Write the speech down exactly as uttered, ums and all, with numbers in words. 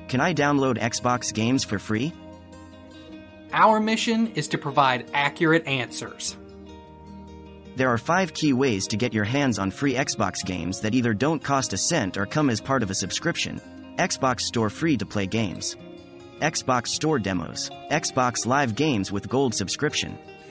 Can I download Xbox games for free? Our mission is to provide accurate answers. There are five key ways to get your hands on free Xbox games that either don't cost a cent or come as part of a subscription. Xbox Store free-to-play games. Xbox Store demos. Xbox Live games with Gold subscription.